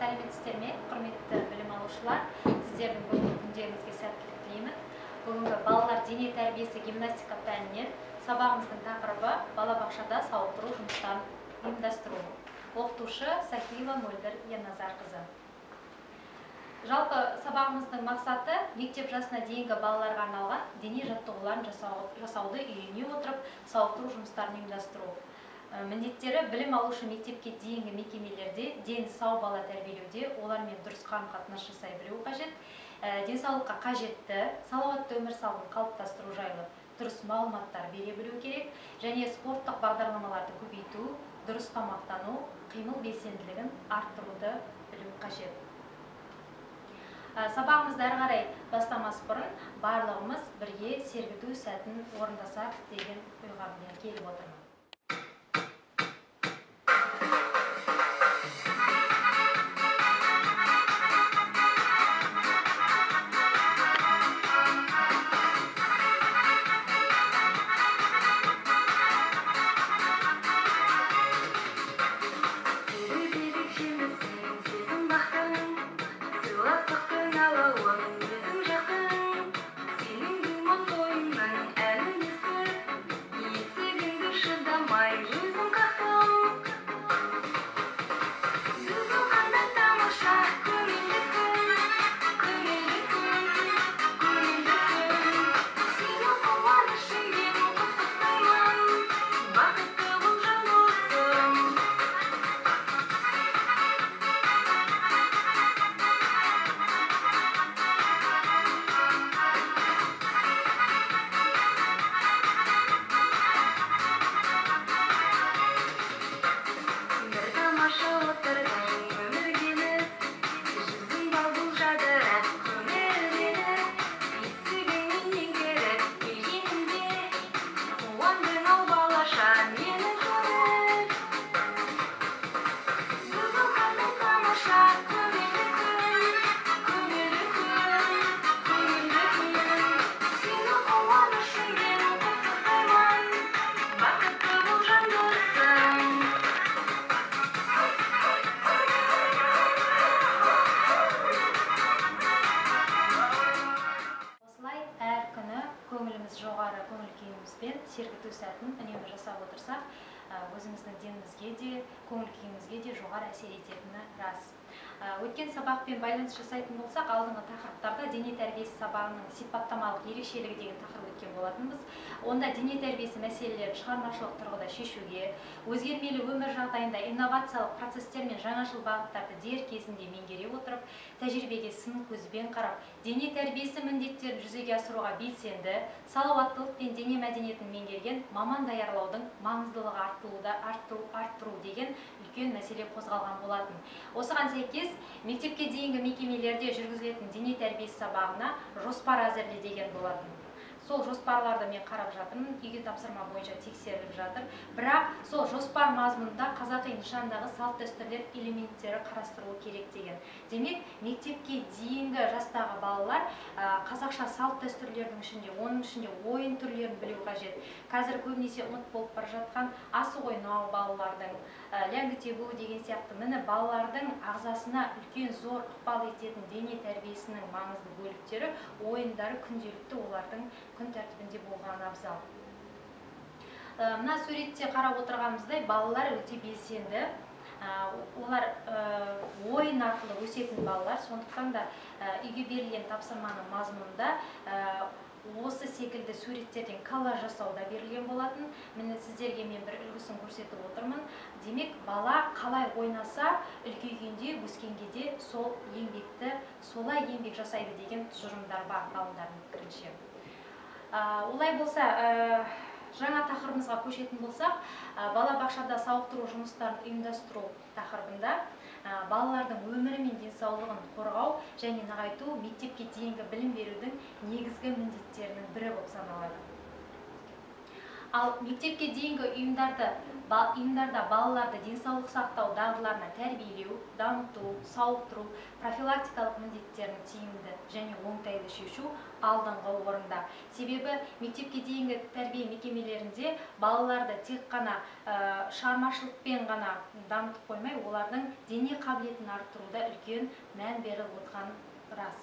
сәлеметсіздер ме, құрметті білім алушылар? Сіздердің бүгінгі күндеріңізге сәттілік тілеймін. Бүгінгі балалар дене тәрбиесі гимнастика пәнінен сабағымыздың тақырыбы балабақшада сауықтыру жұмыстарын ұйымдастыру. Оқытушы Сахиева Мөлдір Яназарқызы. Жалпы сабағымыздың мақсаты мектеп жасына дейінгі балаларға арналған дене жаттығуларын жасауды үйрене отырып сауықтыру жұмыстарын ұйымдастыру. Міндеттері білім алушы мектепке дейінгі мекемелерде дені сау бала тәрбиелеуде, олармен дұрыс қарым-қатынас жасай білуі қажет, денсаулыққа қажетті салауатты өмір салтын қалыптастыру жайлы дұрыс мағлұматтар бере білу керек, және спорттық бағдарламаларды көбейту, дұрыс тамақтану, қимыл белсенділігін арттыруды білу қажет. Сабағымызды әрі қарай бастамас бұрын барлығымыз бірге сергіту сәтін орындасақ деген ойға келіп отырмын. Жоғары көңіл күйімізбен сергіту сәтін үнемі жасап отырсақ, өзіміздің денімізге де, көңіл күйімізге де жоғары әсер ететіні рас. Өткен сабақпен байланыс жасайтын болсақ, алдыңғы тақырыптарда дене тәрбиесі сабағының сипаттамалық ерекшелігі деген тақырып өткен болатынбыз. Онда дене тәрбиесі мәселелерін шығармашылық тұрғыда шешуге, өзгермелі өмір жағдайында инновациялық процестер мен жаңашыл бағыттарды дер кезінде меңгере отырып, тәжірибеге сын көзбен қарап, дене тәрбиесі міндеттерін жүзеге асыруға белсенді, салауаттылық пен дене мәдениетін меңгерген маман даярлаудың маңыздылығы арттыру деген үлкен мәселе қозғалған болатын. Осыған сәйкес, мектепке дейінгі мекемелерде жүргізілетін дене тәрбиесі сабағына жоспар әзірле деген болатын. Сол жоспарларды мен қарап жатырмын, үйге тапсырма бойынша тексеріліп жатыр. Бірақ сол жоспар мазмұнында қазақи нышандағы салт дәстүрлер элементтері қарастырылу керек деген. Демек, мектепке дейінгі жастағы балалар қазақша салт дәстүрлердің ішінде, оның ішінде ойын түрлерін білу қажет. Қазір көбінесе ұмыт болып бара жатқан асық ойнау балалардың, ләңгі тебу деген сияқты міне балалардың ағзасына үлкен зор ықпал ететін дене тәрбиесінің маңызды бөліктері, ойындары күнделікті олардың күн тәртібінде болған абзал. Мына суретте қарап отырғанымыздай балалар өте белсенді. Олар ойын арқылы өсетін балалар, сондықтан да үйге берілген тапсырманың мазмұнында осы секілді суреттерден коллаж жасауда берілген болатын. Міне сіздерге мен бір үлгісін көрсетіп отырмын. Демек, бала қалай ойнаса, үлкейгенде, өскенге де сол еңбекті, солай еңбек жасайды деген тұжырымдар бар ғалымдардың пікірінше. Олай болса, жаңа тақырыбымызға көшетін болсақ, балабақшада сауықтыру жұмыстарын ұйымдастыру тақырыбында балалардың өмірі мен денсаулығын қорғау және нығайту мектепке дейінгі білім берудің негізгі міндеттерінің бірі болып саналады. Ал мектепке дейінгі ұйымдарда балаларды денсаулық сақтау дағдыларына тәрбиелеу, дамыту, сауықтыру, профилактикалық міндеттерін тиімді және оңтайлы шешу алдыңғы орында. Себебі мектепке дейінгі тәрбие мекемелерінде балаларды тек қана шығармашылықпен ғана дамытып қоймай, олардың дене қабілетін арттыруда үлкен мән беріп отырған рас.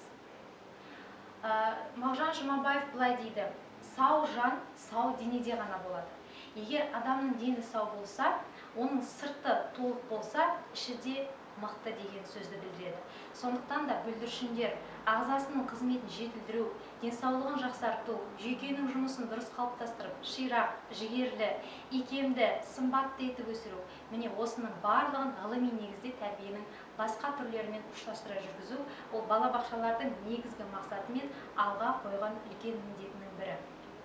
Мағжан Жұмабаев былай дейді: сау жан сау денеде ғана болады. Егер адамның дені сау болса, оның сырты толық болса, іші де мықты деген сөзді білдіреді. Сондықтан да бүлдіршіндер ағзасының қызметін жетілдіру, денсаулығын жақсарту, жүйкенің жұмысын дұрыс қалыптастырып, ширақ, жігерлі, икемді, сымбатты етіп өсіру, міне осының барлығын ғылыми негізде тәрбиенің басқа түрлерімен ұштастыра жүргізу, ол балабақшалардың негізгі мақсаты мен алға қойған үлкен міндетінің бірі.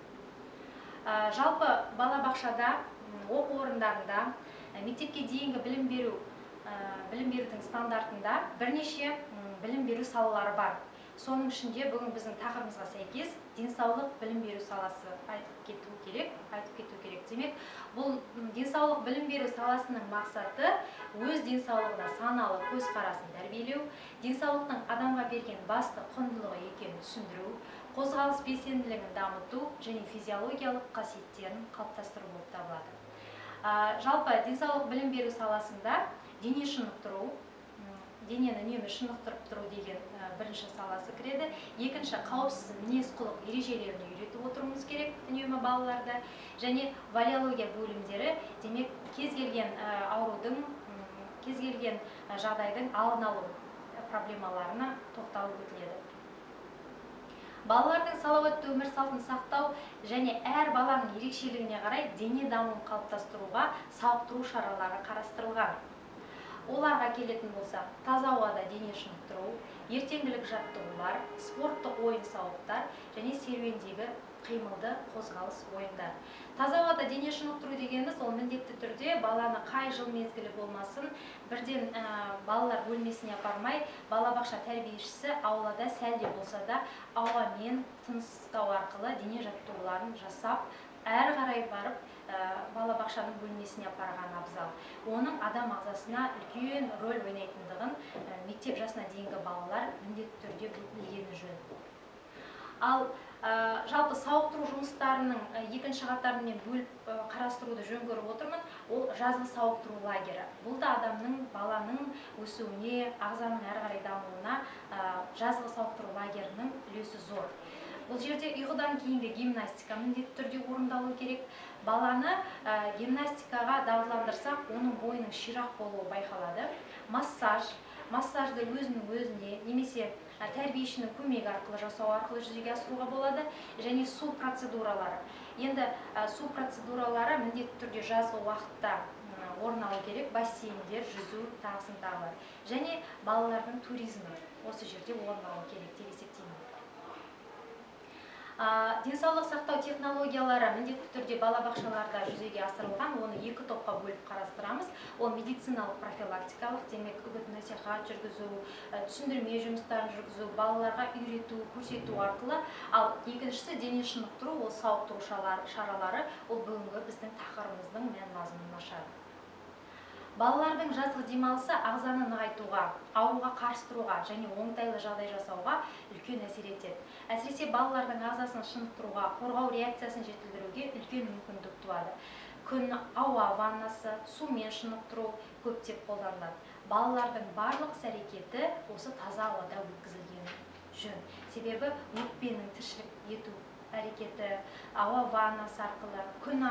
Жалпы балабақшада, оқу орындарында, мектепке дейінгі білім берудің стандартында бірнеше білім беру салалары бар. Соның ішінде бүгін біздің тақырыбымызға сәйкес денсаулық білім беру саласы айтып кету керек. Демек, бұл денсаулық білім беру саласының мақсаты өз денсаулығына саналы көзқарасын тәрбиелеу, денсаулықтың адамға берген басты құндылығы екенін түсіндіру, қозғалыс белсенділігін дамыту және физиологиялық қасиеттерін қалыптастыру болып табылады. Жалпы денсаулық білім беру саласында дене шынықтыру, денені үнемі шынықтырып тұру деген бірінші саласы кіреді. Екінші, қауіпсіз мінез-құлық ережелерін үйретіп отыруымыз керек үнемі балаларды. Және валиология бөлімдері, демек кез келген аурудың, кез келген жағдайдың алдын алу проблемаларына тоқталып өтіледі. Балалардың салауатты өмір салтын сақтау және әр баланың ерекшелігіне қарай дене дамуын қалыптастыруға сауықтыру шаралары қарастырылған. Оларға келетін болса, таза ауада дене шынықтыру, ертеңгілік жаттығулар, спорттық ойын-сауықтар және серуендегі қимылды қозғалыс ойындар. Таза ауада дене шынықтыру дегеніміз, ол міндетті түрде баланы қай жыл мезгілі болмасын, бірден балалар бөлмесіне апармай, балабақша тәрбиешісі аулада сәл де болса да ауамен тыныстау арқылы дене жаттығуларын жасап, әрі қарай барып балабақшаның бөлмесіне апарған абзал. Оның адам ағзасына үлкен рөл ойнайтындығын мектеп жасына дейінгі балалар міндетті түрде білгені жөн. Ал жалпы сауықтыру жұмыстарының екінші қатарын мен бөліп қарастыруды жөн көріп отырмын. Ол жазғы сауықтыру лагері. Бұл да адамның, баланың өсуіне, ағзаның әрі қарай дамуына жазғы сауықтыру лагерінің үлесі зор. Бұл жерде ұйқыдан кейінгі гимнастика міндетті түрде орындалу керек. Баланы гимнастикаға дағдыландырсақ, оның бойының ширақ болуы байқалады. Массажды өзінің өзіне немесе тәрбиешінің көмегі арқылы жасау арқылы жүзеге асыруға болады. Және су процедуралары. Енді су процедуралары міндетті түрде жазғы уақытта орын алу керек. Бассейндер, жүзу, тағысын тағылар. Және балалардың туризмі осы жерде орын алу керек деп есептеймін. Денсаулық сақтау технологиялары міндетті түрде балабақшаларда жүзеге асырылған, оны екі топқа бөліп қарастырамыз. Ол медициналық профилактикалық, демек үгіт-насихат жүргізу, түсіндірме жұмыстарын жүргізу, балаларға үйрету, көрсету арқылы. Ал екіншісі дене шынықтыру, ол сауықтыру шаралары, ол бүгінгі біздің тақырыбымыздың мән-мазмұнын ашады. Балалардың жазғы демалысы ағзаны нығайтуға, ауруға қарсы тұруға және оңтайлы жағдай жасауға үлкен әсер етеді. Әсіресе балалардың ағзасын шынықтыруға, қорғау реакциясын жетілдіруге үлкен мүмкіндік туады. Күн ауа ваннасы, сумен шынықтыру көптеп қолданылады. Балалардың барлық іс-әрекеті осы таза ауада өткізілгені жөн. Себебі өкпенің тіршілік ету әрекеті ауа ваннасы арқылы, күн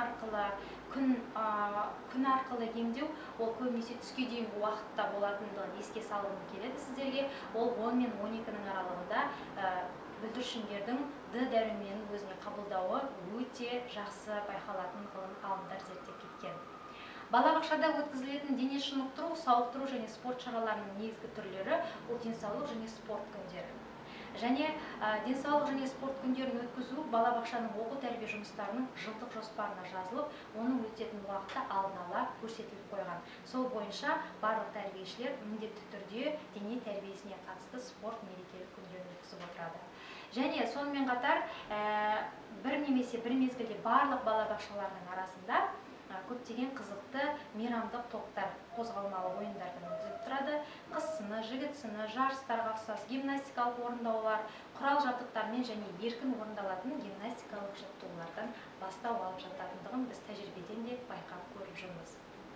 арқылы емдеу, ол көбінесе түске дейінгі уақытта болатындығын еске салғым келеді сіздерге. Ол 10 мен 12-нің аралығында бүлдіршіндердің дәріменің өзіне қабылдауы өте жақсы байқалатын ғалымдар зерттеп кеткен. Балабақшада өткізілетін дене шынықтыру, сауықтыру және спорт шараларының негізгі түрлері ол денсаулық және спорт күндері. Және денсаулық және спорт күндерін өткізу балабақшаның оқу-тәрбие жұмыстарының жылдық жоспарына жазылып, оның өтетін уақытта алдын ала көрсетіліп қойған. Сол бойынша барлық тәрбиешілер міндетті түрде дене тәрбиесіне қатысты спорт мерекелік күндерін өткізіп отырады. Және сонымен қатар бір немесе бір мезгілде барлық балабақшалардың арасында көптеген қызықты мейрамдық топтар, қозғалмалы ойындардан өтіп тұрады. Қыз сыны, жігіт сыны, жарыстарға ұқсас гимнастикалық орындаулар, құрал жабдықтармен және еркін орындалатын гимнастикалық жаттығулардан бастау алып жататындығын біз тәжірибеден де байқап көріп жүрміз.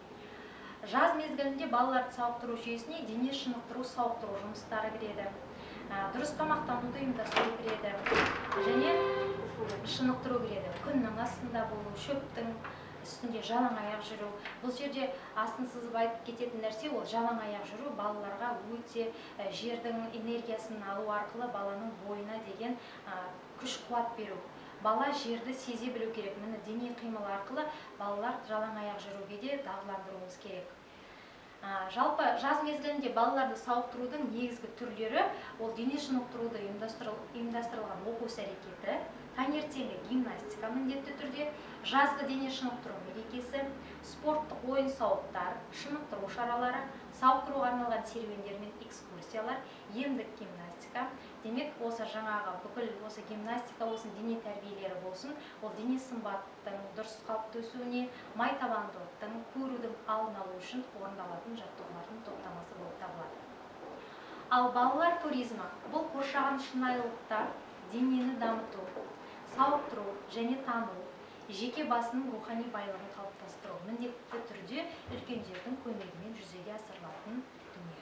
Жаз мезгілінде балаларды сауықтыру жүйесіне дене шынықтыру, сауықтыру жұмыстары кіреді. Дұрыс тамақтануды ұйымдастыру кіреді және шынықтыру кіреді. Күннің астында болу, шөптің үстінде жалаң аяқ жүру. Бұл жерде астын сызып айтып кететін нәрсе, ол жалаң аяқ жүру балаларға өте жердің энергиясын алу арқылы баланың бойына деген күш-қуат беру. Бала жерді сезе білу керек. Міне дене қимыл арқылы балалар жалаң аяқ жүруге де дағдыландыруымыз керек. Жалпы жаз мезгілінде балаларды сауықтырудың негізгі түрлері ол дене шынықтыруды ұйымдастырылған оқу іс-әрекеті, таңертеңгі гимнастика міндетті түрде, жазғы дене шынықтыру мерекесі, спорттық ойын-сауықтар, шынықтыру шаралары, сауықтыруға арналған серуендер мен экскурсиялар, емдік гимнастика. Демек, осы жаңағы бүкіл осы гимнастика болсын, дене тәрбиелері болсын, ол дене сымбаттың дұрыс қалыпты өсуіне, майтабандылықтың, көрудің алдын алу үшін орындалатын жаттығулардың топтамасы болып табылады. Ал балалар туризмі бұл қоршаған шынайылықта денені дамыту, сауықтыру және тану, жеке басының рухани байлығын қалыптастыру міндетті түрде үлкендердің көмегімен жүзеге асырылатын дүние.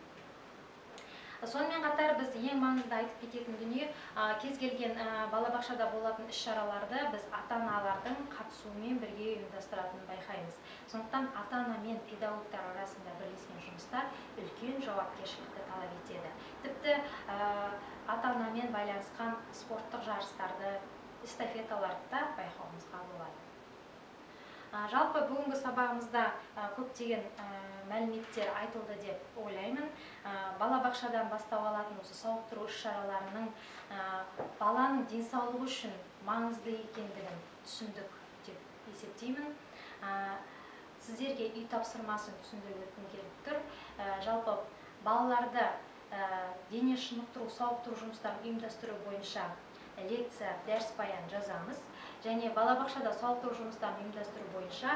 Сонымен қатар біз ең маңызды айтып кететін дүние, кез келген балабақшада болатын іс-шараларды біз ата-аналардың қатысуымен бірге ұйымдастыратынын байқаймыз. Сондықтан ата-ана мен педагогтар арасында бірлескен жұмыстар үлкен жауапкершілікті талап етеді. Тіпті ата-анамен байланысқан спорттық жарыстарды, эстафеталарды да байқауымызға болады. Жалпы бүгінгі сабағымызда көптеген мәліметтер айтылды деп ойлаймын. Балабақшадан бастау алатын осы сауықтыру іс-шараларының баланың денсаулығы үшін маңызды екендігін түсіндік деп есептеймін. Сіздерге үй тапсырмасын түсіндіріп өткім келіп тұр. Жалпы балаларды дене шынықтыру, сауықтыру жұмыстарын ұйымдастыру бойынша лекция, дәріс баян жазамыз. Және балабақшада сауықтыру жұмыстарын ұйымдастыру бойынша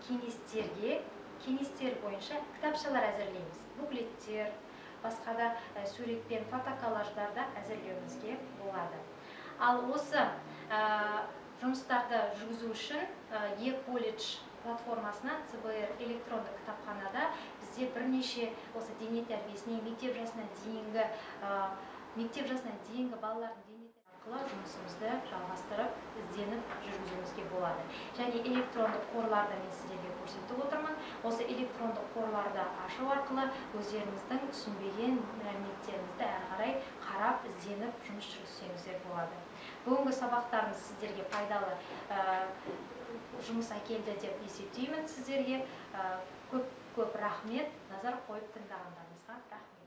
кеңестер бойынша кітапшалар әзірлейміз. Буклеттер, басқа да суретпен фотоколлаждарды әзірлеуімізге болады. Ал осы жұмыстарды жүргізу үшін e-колледж платформасына ЦБР электронды кітапханада бізде бірнеше осы дене тәрбиесіне мектеп жасына дейінгі балалардың дене арқылы жұмысымызды жалғастырып, ізденіп жүргізуімізге болады. Және электрондық қорларды мен сіздерге көрсетіп отырмын. Осы электрондық қорларды ашу арқылы өздеріңіздің түсінбеген мәліметтеріңізді әрі қарай қарап, ізденіп жұмыс жүргізсеңіздер болады. Бүгінгі сабақтарымыз сіздерге пайдалы жұмыс әкелді деп есептеймін сіздерге. Көп рахмет, назар қойып тыңдағандарыңызға рахмет.